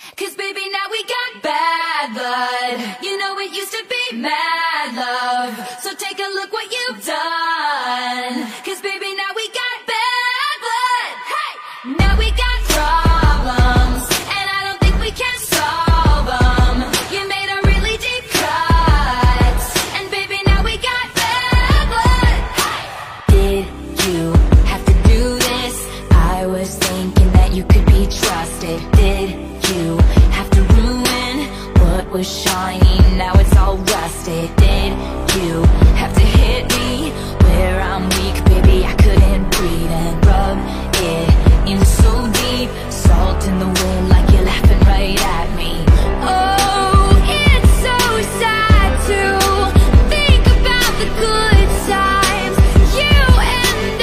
'Cause baby, now we got bad blood. You know it used to be mad love. So take a look what you've done. 'Cause baby, now we got bad blood. Hey! Now we got problems, and I don't think we can solve them. You made a really deep cut, and baby, now we got bad blood. Hey! Did you have to do this? I was thinking that you could be trusted. Did you have to ruin what was shiny? Now it's all rusted. Did you have to hit me where I'm weak? Baby, I couldn't breathe, and rub it in so deep. Salt in the wind like you're laughing right at me. Oh, it's so sad to think about the good times, you and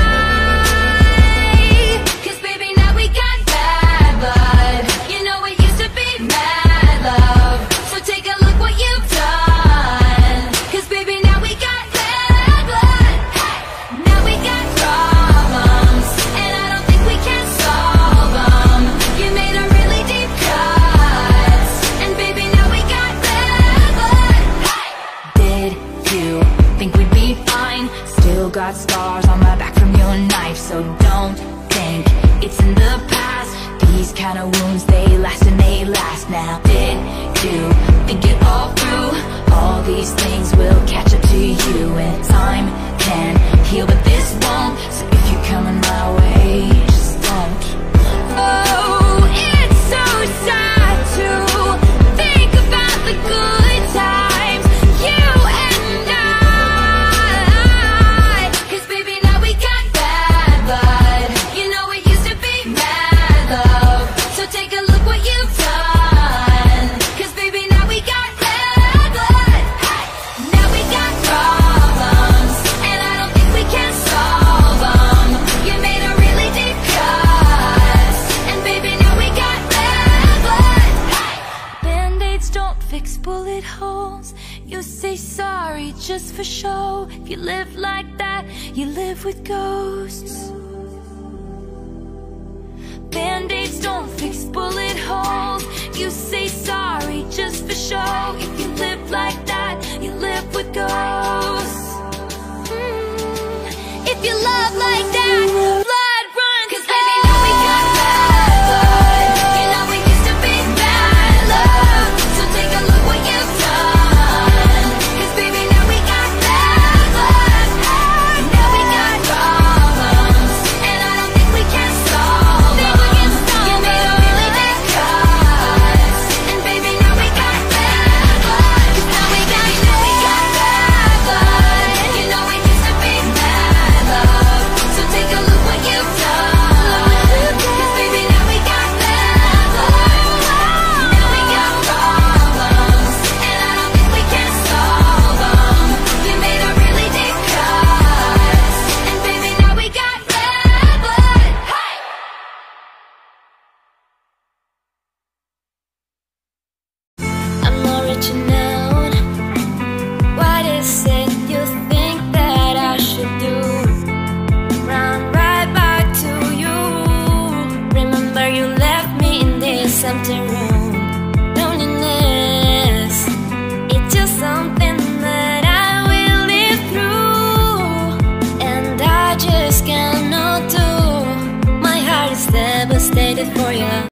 I. 'Cause baby, now we got bad blood. You know it used to be mad love. So take a look what you've done. 'Cause baby, now we got bad blood. Hey! Now we got problems, and I don't think we can solve them. You made a really deep cut, and baby, now we got bad blood. Hey! Did you think we'd be fine? Still got scars on my back from your knife, so don't think it's in the past. These kind of wounds, they last and they last now. Did you think it all through? All these things will catch up to you, and time can heal, but this won't. So if you're coming my way, just don't. Oh, it's so sad to think about the good times, you and I. 'Cause baby, now we got bad blood. You know it used to be mad love. So take a look what you've done. 'Cause baby, now we got bad blood. Hey! Now we got problems, and I don't think we can solve them. You made a really deep cut, and baby, now we got bad blood. Hey! Band-aids don't fix bullet holes. You say sorry just for show. If you live like that, you live with ghosts. Band-aids don't fix bullet holes. You say sorry just for show. If you live like that, you live with ghosts. If you love like that, blood runs. 'Cause baby, now we got bad blood. You know we used to be bad love. So take a look what you've done. 'Cause baby, now we got bad blood. Now we got problems, and I don't think we can solve them. You made a really deep cut, and baby, now we got bad blood. 'Cause now we got bad blood. You know we used to be bad love. So take a look what you've done. 'Cause baby, now we got bad blood. Now we got problems, and I don't think we can solve them. You made a really deep cut, and baby, now we got bad blood. Hey! I'm original. What is it you think that I should do? Run right back to you. Remember you left me in this empty room. Loneliness, it's just something that I will live through, and I just cannot do. My heart is devastated for